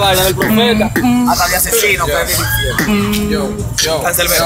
vaina del profeta. Hasta de asesino, que es Yo.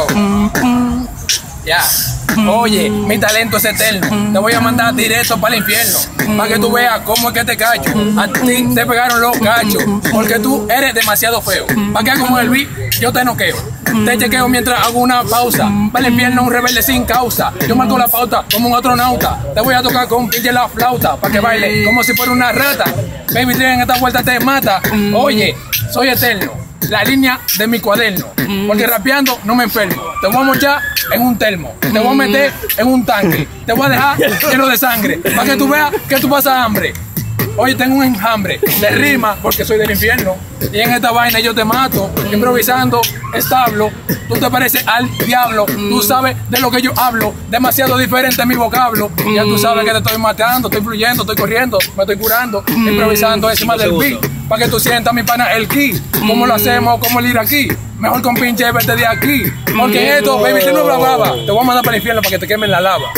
Ya. Oye, mi talento es eterno. Te voy a mandar directo para el infierno. Para que tú veas cómo es que te cacho. A ti te pegaron los cachos. Porque tú eres demasiado feo. Para que como el beat, yo te noqueo. Te chequeo mientras hago una pausa. Para el infierno un rebelde sin causa. Yo marco la pauta como un astronauta. Te voy a tocar con pinche la flauta. Para que baile como si fuera una rata. Baby, en esta vuelta te mata. Oye, soy eterno. La línea de mi cuaderno. Porque rapeando no me enfermo. Te voy a mochar en un termo. Te voy a meter en un tanque. Te voy a dejar lleno de sangre. Para que tú veas que tú pasas hambre. Oye, tengo un enjambre de rima porque soy del infierno. Y en esta vaina yo te mato. Improvisando, establo. Tú te pareces al diablo. Tú sabes de lo que yo hablo. Demasiado diferente mi vocablo. Ya tú sabes que te estoy matando. Estoy fluyendo, estoy corriendo. Me estoy curando. Improvisando encima del beat. Para que tú sientas mi pana el ki. ¿Cómo lo hacemos? ¿Cómo el ir aquí? Mejor con pinche verte de aquí. Porque esto, baby, tú no bravaba. Te voy a mandar para el infierno para que te quemen la lava.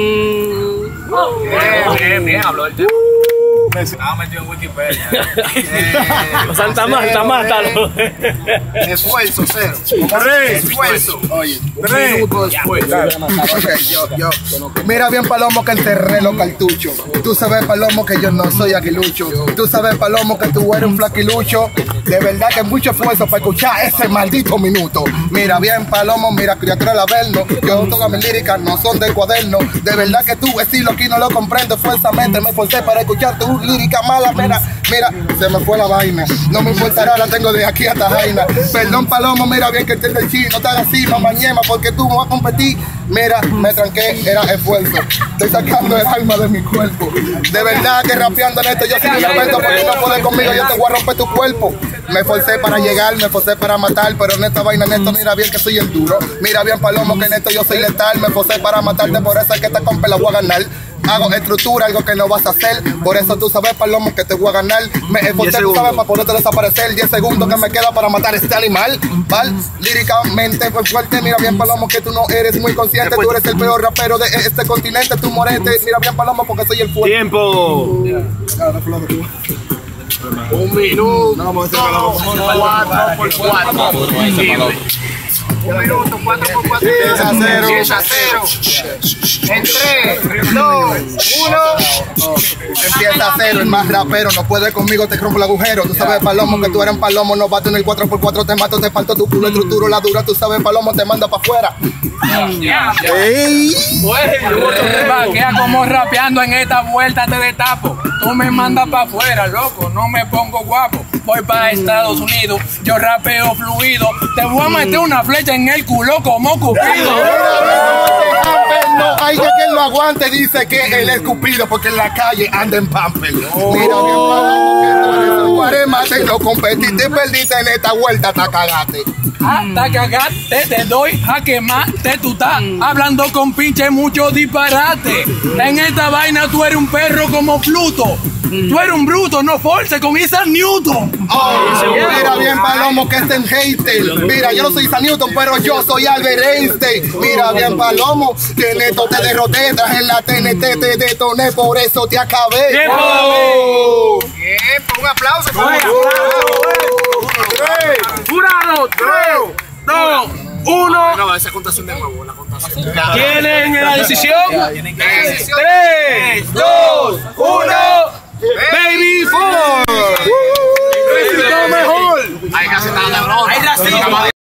Bien, habló el tema. Estaba metido en Wikipedia. Santa Marta. Esfuerzo, cero. Esfuerzo. Oye, Un minuto después. mira bien, Palomo, que enterré los cartuchos. Tú sabes, Palomo, que yo no soy aguilucho. Tú sabes, Palomo, que tú eres un flaquilucho. De verdad que mucho esfuerzo para escuchar ese maldito minuto. Mira bien, Palomo, mira, criatura la verno. Yo todas mis líricas no son de cuaderno. De verdad que tu estilo aquí no lo comprendo. Fuerzamente me esforcé para escuchar tu lírica mala. Mira, se me fue la vaina. No me importará, la tengo de aquí hasta Jaina. Perdón, Palomo, mira bien que entiende el chino. No te hagas así, mamañema, porque tú no vas a competir. Mira, me tranqué, era esfuerzo. Estoy sacando el alma de mi cuerpo. De verdad que rapeando en esto yo soy respeto, porque no puedes conmigo, yo te voy a romper tu cuerpo. Me esforcé para llegar, me esforcé para matar, pero en esta vaina, en esto, mira bien que soy el duro. Mira bien, Palomo, que en esto yo soy letal. Me esforcé para matarte, por eso es que esta compa la voy a ganar. Hago estructura, algo que no vas a hacer. Por eso tú sabes, Palomo, que te voy a ganar. Me esforcé, tú sabes, para poderte desaparecer. 10 segundos que me queda para matar a este animal. ¿Val? Líricamente fue fuerte. Mira bien, Palomo, que tú no eres muy consciente. Tú eres el peor rapero de este continente. Tú morete. Mira bien, Palomo, porque soy el fuerte. ¡Tiempo! Un minuto. No, vamos a 4 por 4. 1 minuto, 4 por 4. Empieza a 0. En 3, 2, 1. Empieza a cero, el más rapero. No puedes conmigo, te rompo el agujero. Tú sabes, Palomo, que tú eres un palomo. No bato en el 4x4, te mato, te parto tu culo, estructuro la dura. Tú sabes, Palomo, te manda para afuera. Queda como rapeando en esta vuelta te destapo. Tú me mandas para afuera, loco. No me pongo guapo. Voy para Estados Unidos. Yo rapeo fluido. Te voy a meter una flecha en el culo como Cupido. No hay que quien lo aguante, dice que él es Cupido porque en la calle anda en pamper. Mira bien, Palomo, que tú eres un guaremate y no competiste, perdiste en esta vuelta, te cagaste. Hasta cagaste, te doy a quemarte. Tú estás hablando con pinche mucho disparate. En esta vaina tú eres un perro como Pluto. Tú eres un bruto, no force con Isaac Newton. Mira bien, Palomo, que es en hater. Mira, yo no soy Isaac Newton, pero yo soy Albert Einstein. Mira bien, Palomo, que en esto te derroté. Traje en la TNT, te detoné, por eso te acabé. Tiempo. Un aplauso. ¡Jurado! 3, 2, 1. No, esa contación de nuevo, la contación. ¿Tienen la decisión? 3, 2, 1. Baby 4. Hay que aceptar la broma. Hay racismo.